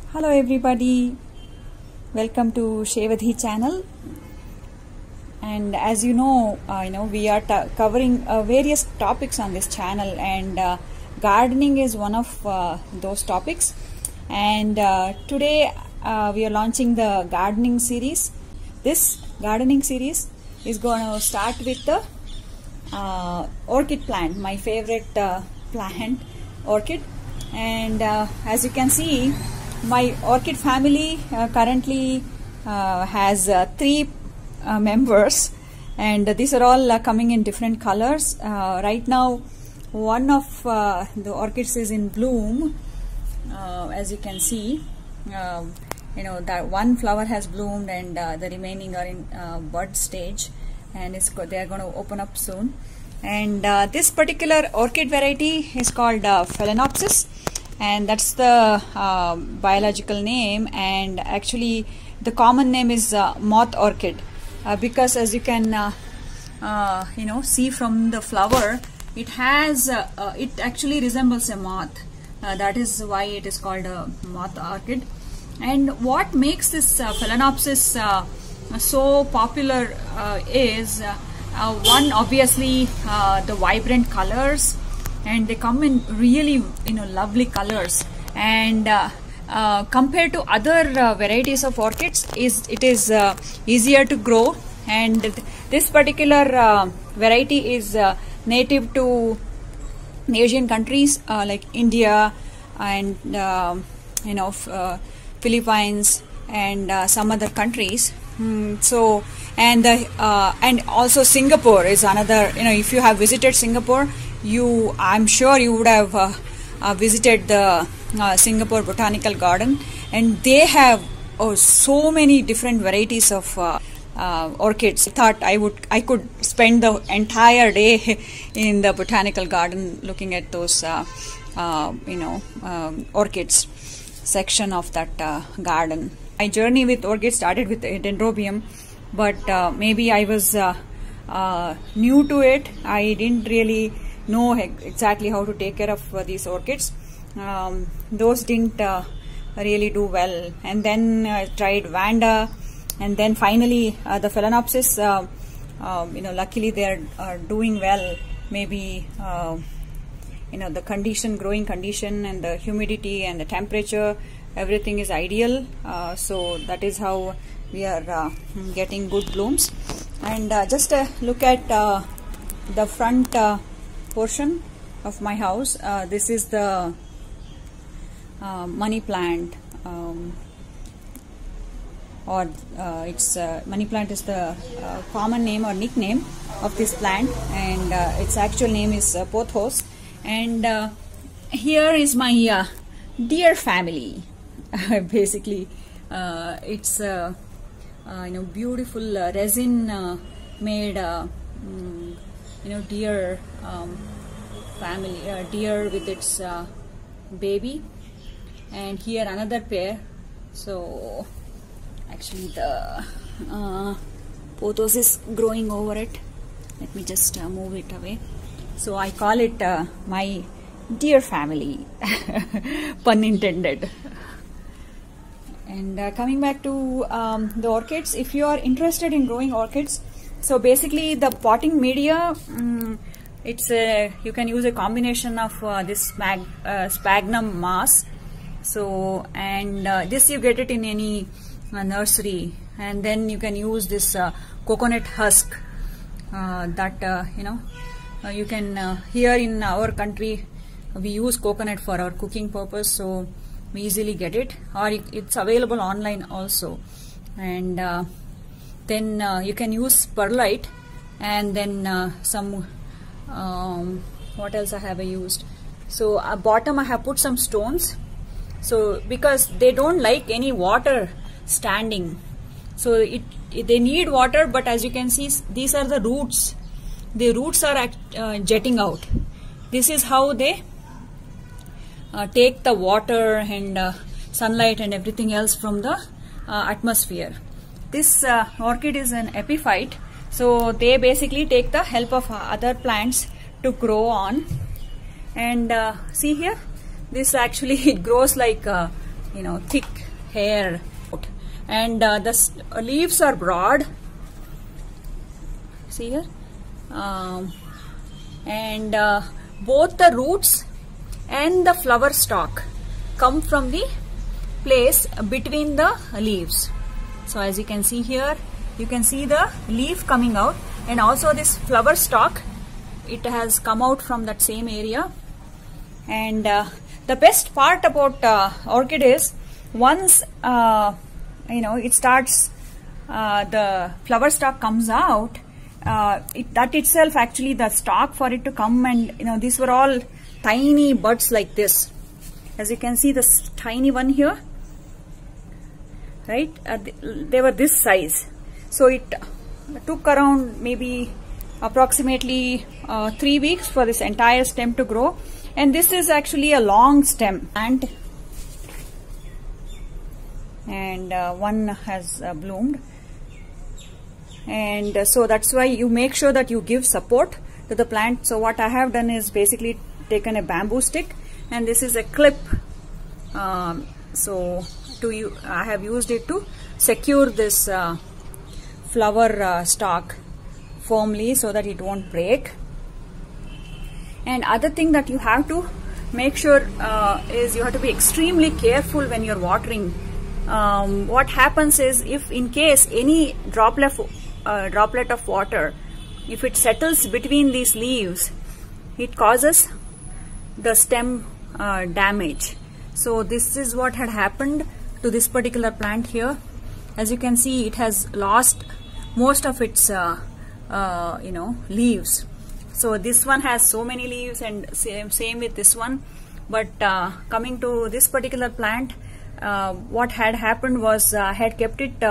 Hello everybody, welcome to Shevadhi channel. And as you know, we are covering various topics on this channel, and gardening is one of those topics. And today we are launching the gardening series. This gardening series is going to start with the orchid plant, my favorite plant, orchid. And as you can see, my orchid family currently has 3 members, and these are all coming in different colors. Right now, one of the orchids is in bloom. As you can see, that one flower has bloomed, and the remaining are in bud stage, and they are going to open up soon. And this particular orchid variety is called Phalaenopsis, and that's the biological name. And actually the common name is moth orchid, because as you can see from the flower, it has it actually resembles a moth. That is why it is called a moth orchid. And what makes this Phalaenopsis so popular is one, obviously the vibrant colors, and they come in really lovely colors. And compared to other varieties of orchids, it is easier to grow. And this particular variety is native to Asian countries like India and Philippines and some other countries. And also Singapore is another. If you have visited Singapore, I'm sure you would have visited the Singapore Botanical Garden, and they have so many different varieties of orchids. I thought I could spend the entire day in the Botanical Garden looking at those orchids section of that garden. My journey with orchids started with Dendrobium, but maybe I was new to it. I didn't really know exactly how to take care of these orchids. Those didn't really do well, and then I tried Vanda, and then finally the Phalaenopsis. Luckily they are doing well. Maybe the growing condition and the humidity and the temperature, everything is ideal. So that is how we are getting good blooms. And just look at the front portion of my house. This is the money plant, money plant is the common name or nickname of this plant, and its actual name is pothos. And here is my deer family. Basically it's beautiful resin made deer family, deer with its baby. And here another pair. So actually the pothos is growing over it. Let me just move it away. So I call it my deer family, pun intended. And coming back to the orchids, if you are interested in growing orchids, so basically the potting media, you can use a combination of this sphagnum moss. So, and this you get it in any nursery, and then you can use this coconut husk you can here in our country we use coconut for our cooking purpose, so we easily get it, or it's available online also. And then you can use perlite, and then some what else I have used. So at bottom I have put some stones, so because they don't like any water standing, so they need water. But as you can see, these are the roots. The roots are jetting out. This is how they take the water and sunlight and everything else from the atmosphere. This orchid is an epiphyte, so they basically take the help of other plants to grow on. And see here, this actually it grows like thick hair, and the leaves are broad. See here, and both the roots and the flower stalk come from the place between the leaves. So as you can see here, you can see the leaf coming out, and also this flower stalk, it has come out from that same area. And the best part about orchid is, once it starts, the flower stalk comes out, that itself, actually the stalk for it to come, and these were all tiny buds like this. As you can see, this tiny one here, right, they were this size. So it took around maybe approximately 3 weeks for this entire stem to grow. And this is actually a long stem plant, and one has bloomed. And so that's why you make sure that you give support to the plant. So what I have done is basically taken a bamboo stick, and this is a clip. I have used it to secure this flower stalk firmly so that it won't break. And other thing that you have to make sure is you have to be extremely careful when you're watering. What happens is, if in case any droplet of water, if it settles between these leaves, it causes the stem damage. So this is what had happened to this particular plant here. As you can see, it has lost most of its leaves. So this one has so many leaves, and same with this one. But coming to this particular plant, what had happened was, I had kept it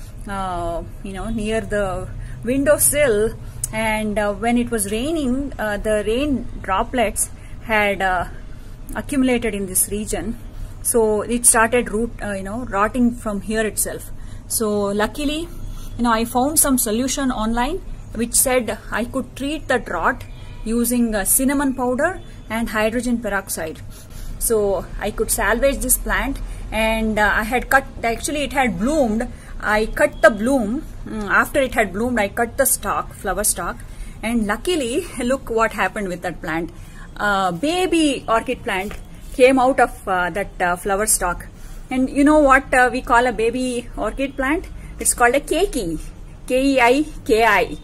near the windowsill, and when it was raining, the rain droplets had accumulated in this region. So it started rotting from here itself. So luckily, I found some solution online which said I could treat that rot using cinnamon powder and hydrogen peroxide. So I could salvage this plant, and I had cut, actually it had bloomed. I cut the bloom. After it had bloomed, I cut the stalk, flower stalk, and luckily, look what happened with that plant. Baby orchid plant came out of that flower stalk. And you know what we call a baby orchid plant? It's called a keiki, K-E-I-K-I.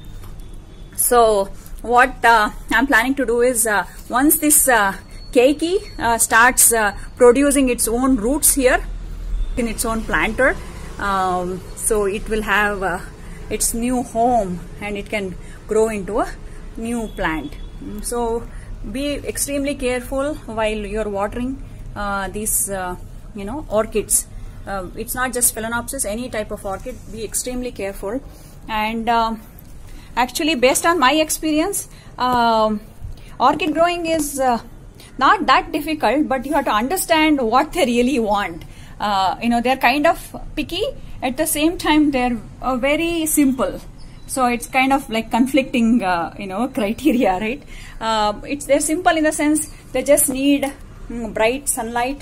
So what I'm planning to do is, once this keiki starts producing its own roots here in its own planter, so it will have its new home, and it can grow into a new plant. So be extremely careful while you're watering these orchids. It's not just Phalaenopsis, any type of orchid. Be extremely careful. And actually, based on my experience, orchid growing is not that difficult, but you have to understand what they really want. They're kind of picky. At the same time, they're very simple. So it's kind of like conflicting, criteria, right? They're simple in the sense they just need bright sunlight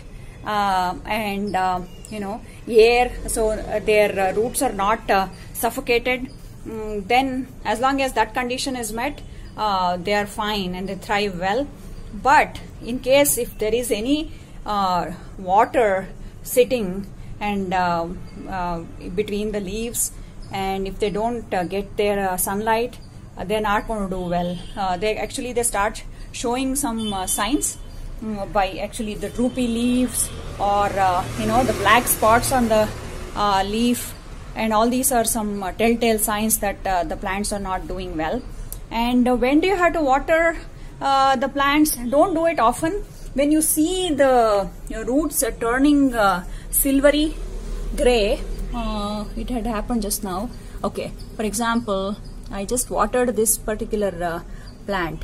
and air, so their roots are not suffocated. Then, as long as that condition is met, they are fine and they thrive well. But in case if there is any water sitting and between the leaves, and if they don't get their sunlight, they're not going to do well. They start showing some signs by actually the droopy leaves, or the black spots on the leaf, and all these are some telltale signs that the plants are not doing well. And when do you have to water the plants? Don't do it often. When you see the roots turning silvery gray, it had happened just now. Okay, for example, I just watered this particular plant.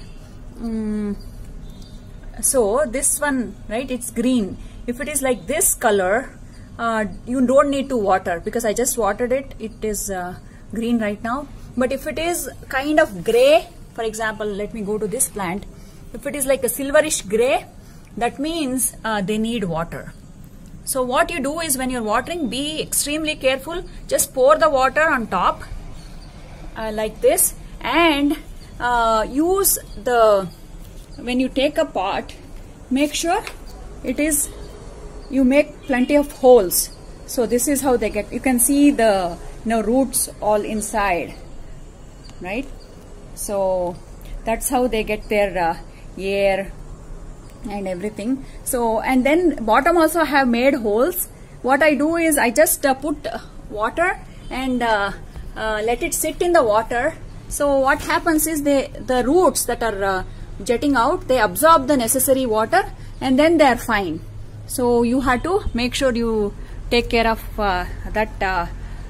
So this one, right, it's green. If it is like this color, you don't need to water, because I just watered it. It is green right now. But if it is kind of gray, for example, let me go to this plant. If it is like a silverish gray, that means they need water. So what you do is when you're watering, be extremely careful. Just pour the water on top like this, and use the, when you take a pot, make sure it is, you make plenty of holes. So this is how they get, you can see the roots all inside, right? So that's how they get their air and everything. So, and then bottom also have made holes. What I do is I just put water and let it sit in the water. So what happens is the roots that are jetting out, they absorb the necessary water and then they are fine. So you have to make sure you take care of that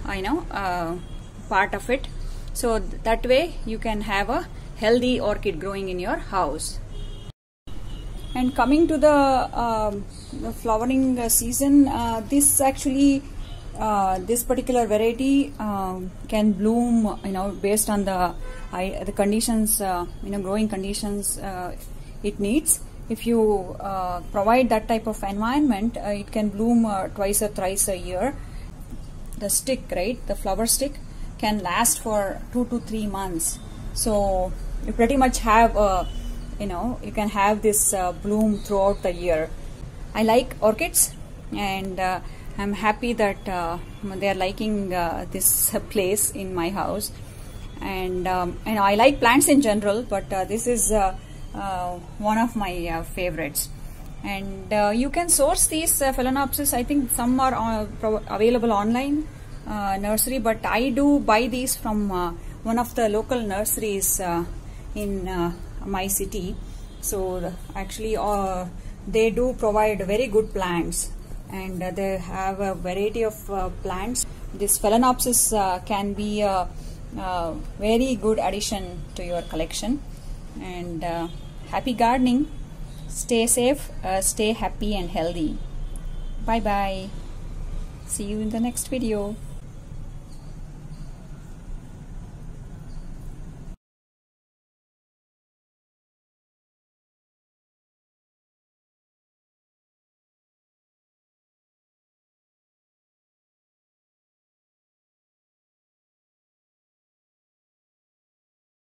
part of it. So that way you can have a healthy orchid growing in your house. And coming to the flowering season, this actually this particular variety can bloom, based on the conditions, growing conditions it needs. If you provide that type of environment, it can bloom twice or thrice a year. The stick, right, the flower stick can last for 2 to 3 months. So you pretty much have you can have this bloom throughout the year. I like orchids, and I'm happy that they are liking this place in my house. And I like plants in general, but this is one of my favorites. And you can source these Phalaenopsis. I think some are available online nursery, but I do buy these from one of the local nurseries in my city. So actually they do provide very good plants, and they have a variety of plants. This Phalaenopsis can be a very good addition to your collection. And happy gardening. Stay safe, stay happy and healthy. Bye bye. See you in the next video.